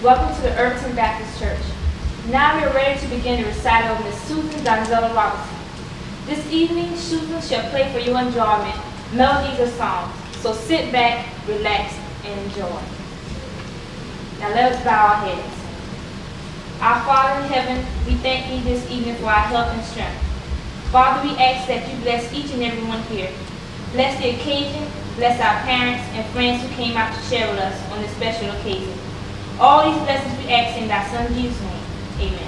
Welcome to the Irvington Baptist Church. Now we are ready to begin the recital of Miss Susan Donzella Robinson. This evening, Susan shall play for your enjoyment melodies of songs. So sit back, relax, and enjoy. Now let us bow our heads. Our Father in heaven, we thank you this evening for our health and strength. Father, we ask that you bless each and every one here. Bless the occasion, bless our parents and friends who came out to share with us on this special occasion. All these blessings we ask in thy Son Jesus' name. Amen.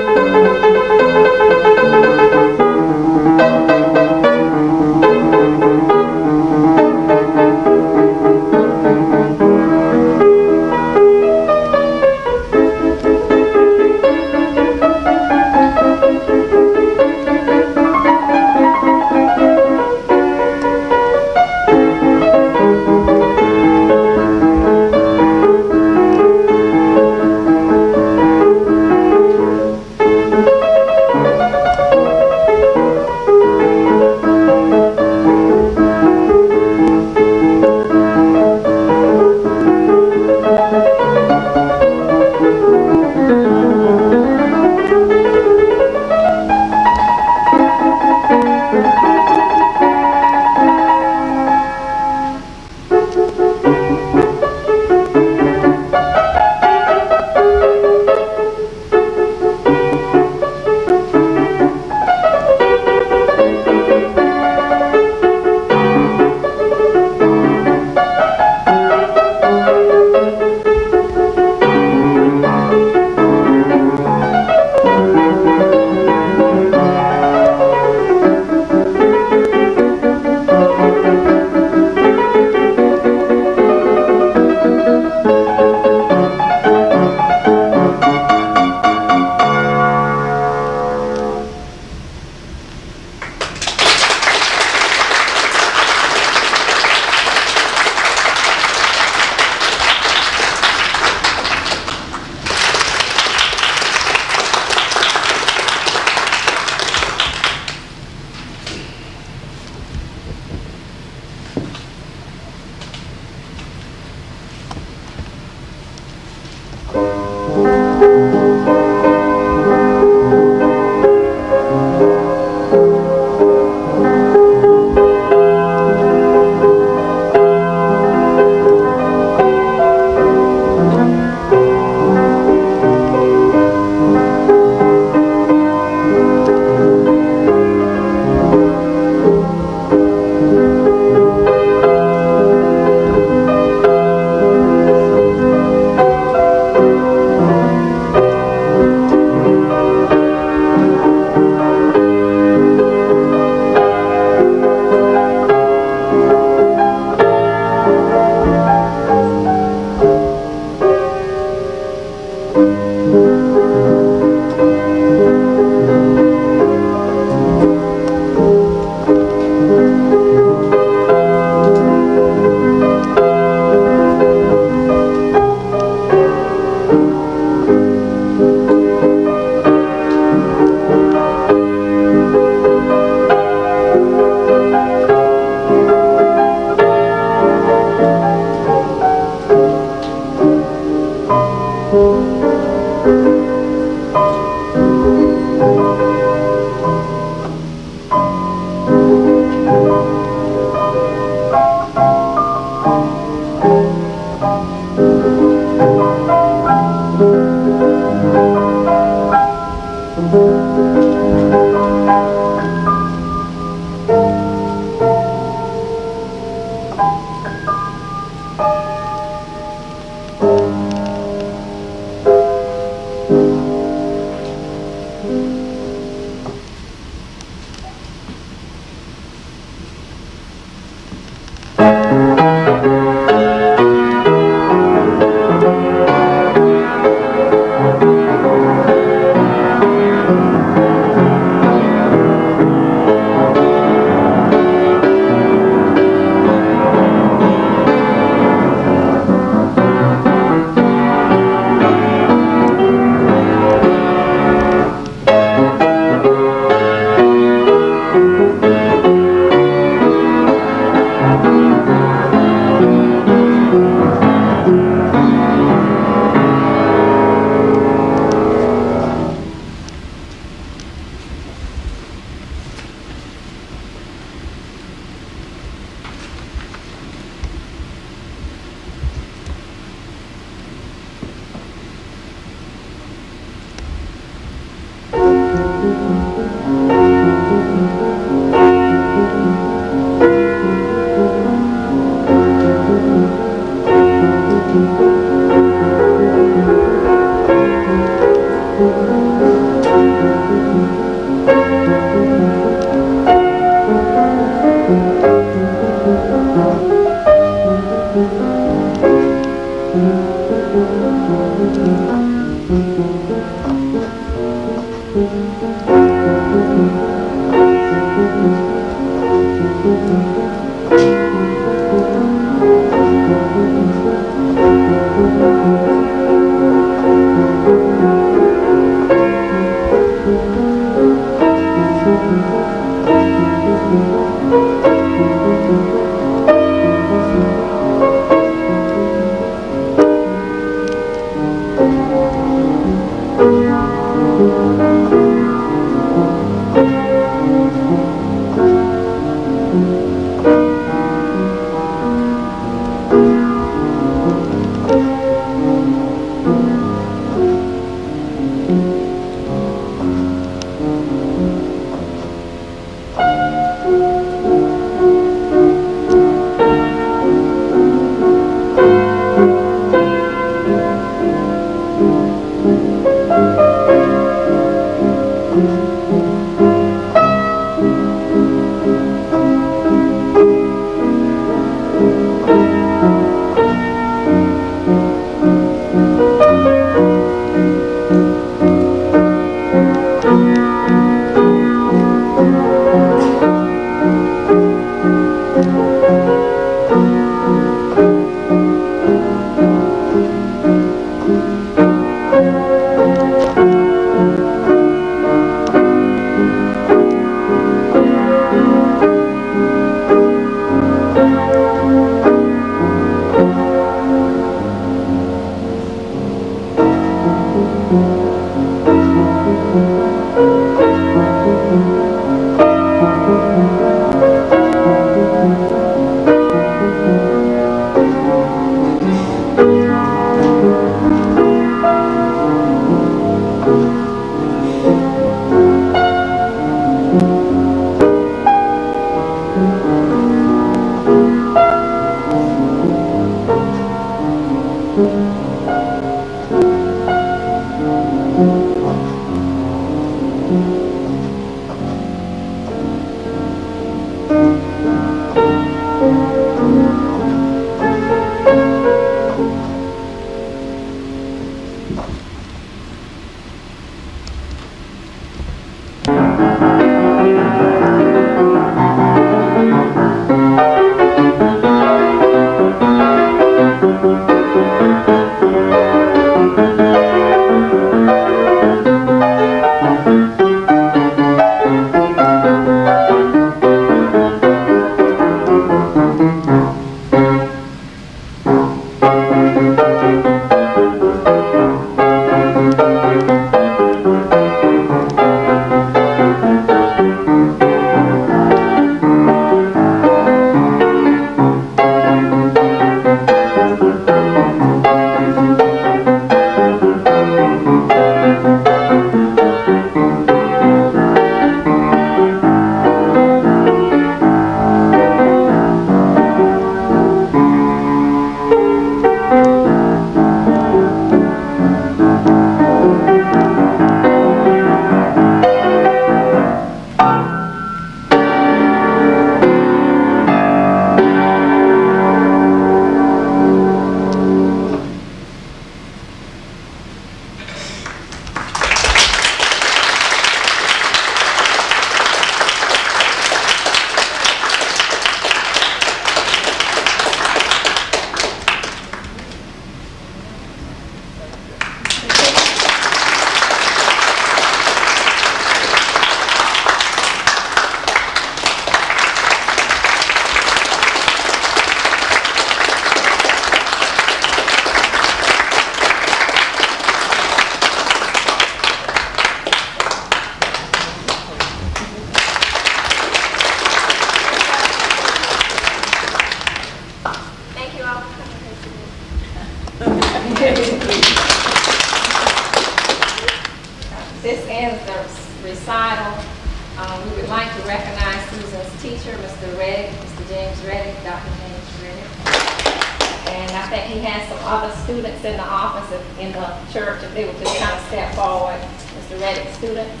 teacher, Mr. Reddick, Mr. James Reddick, Dr. James Reddick. And I think he has some other students in the office, in the church, if they would just kind of step forward. Mr. Reddick students.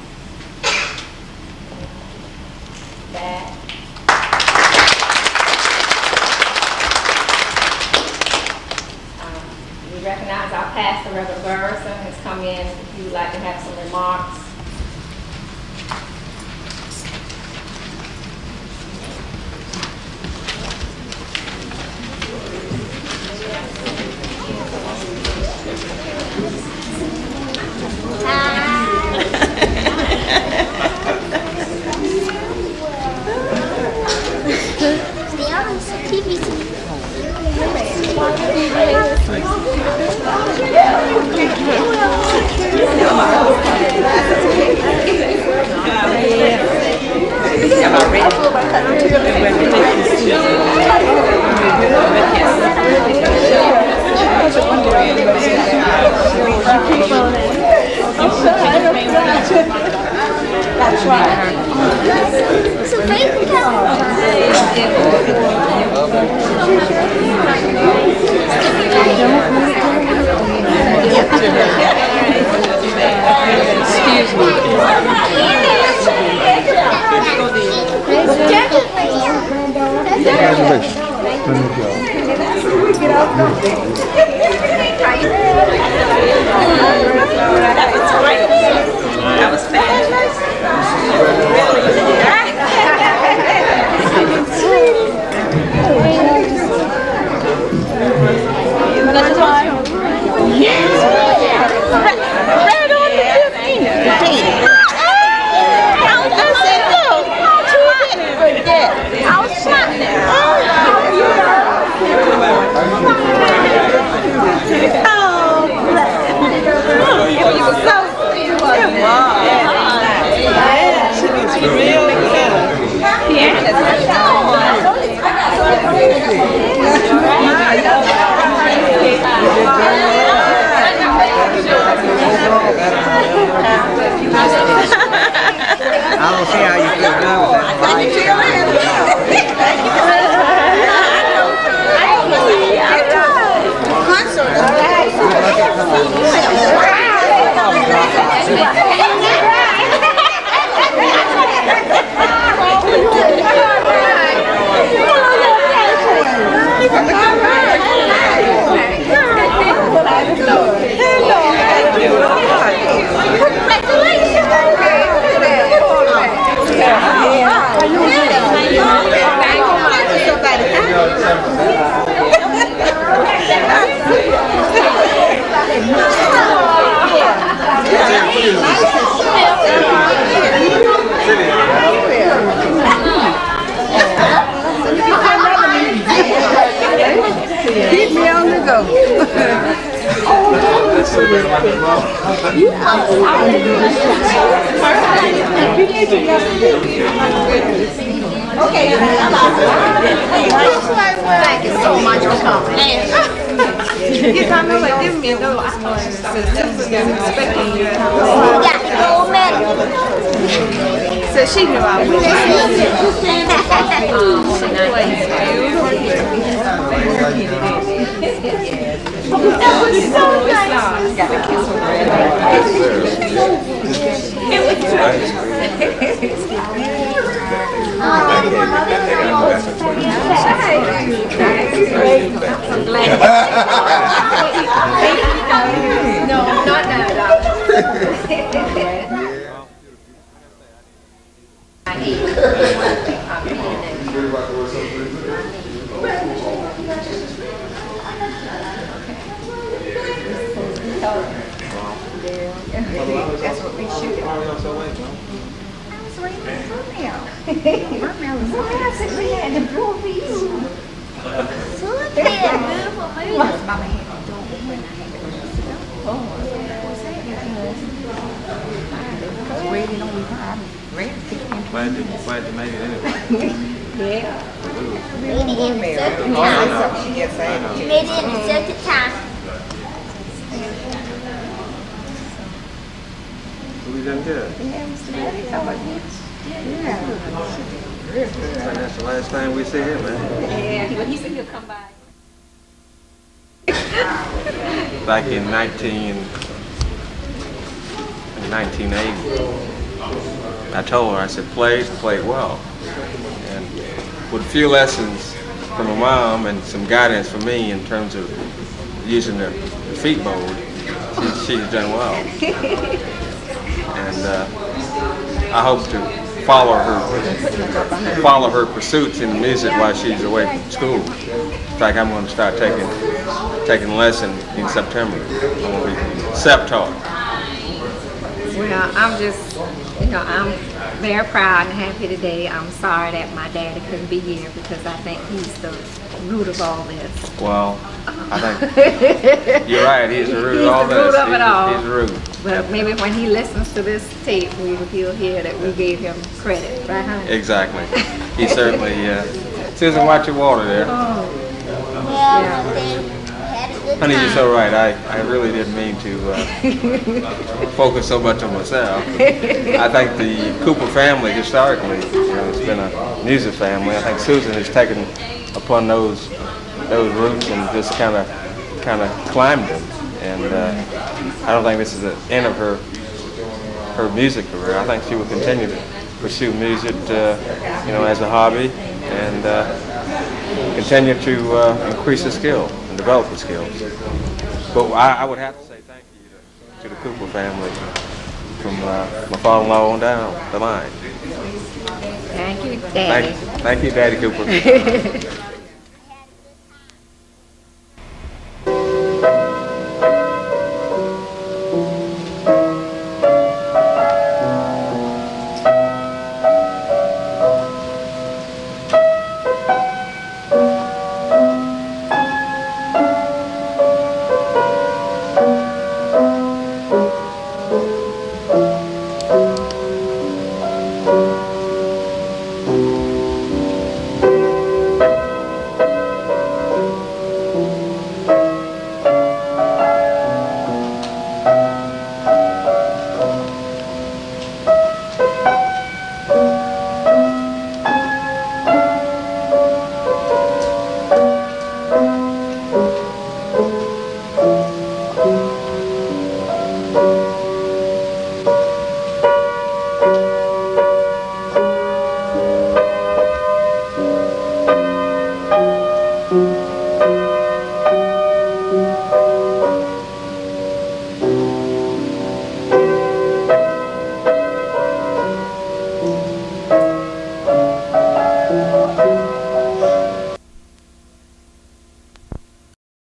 That. We recognize our pastor, Reverend Burrison, has come in. If you would like to have some remarks. That's right. It's a fake excuse me. That was fabulous. I don't see how you feel now with that. Keep me on the go. Okay, thank you so much for coming. You can't know, like, give me a note. I thought she said expecting you. Got the gold medal. So she knew I was. That was so nice. Got the kiss with red. No, not now. That's what we shoot. I was reading the thumbnail. Thumbnail is so nice. We had the movies. So beautiful movies. Mama had to do it when I had to go. Oh, I was reading on the time. Glad you made it anyway. Yeah. Made it in the second Oh, I time. know. She gets angry. Made it in the second time. We done good. Yeah, Mr. Reddick, how about you? Yeah. That's the last time we see him, man. Yeah, but he said he'll come by. Back in 1980, I told her, I said, play well. And with a few lessons from my mom and some guidance from me in terms of using the feet mode, she's done well. And I hope to follow her pursuits in music while she's away from school. In fact, I'm going to start taking lessons in September. I'm going to be self-taught. Well, I'm just, I'm very proud and happy today. I'm sorry that my daddy couldn't be here because I think he's the root of all this. Well, I think you're right. He's the root of all this. He's the root of it all. He's the root. But maybe when he listens to this tape, he'll hear that we gave him credit, right, honey? Exactly. He certainly. Susan, watch your water there. Yeah. Honey, you're so right. I really didn't mean to focus so much on myself. I think the Cooper family historically, it's been a music family. I think Susan has taken upon those roots and just kind of climbed them. And I don't think this is the end of her music career. I think she will continue to pursue music, as a hobby, and continue to increase her skill and develop her skills. But I would have to say thank you to the Cooper family, from my father-in-law on down the line. Thank you, Daddy. Thank you, Daddy Cooper.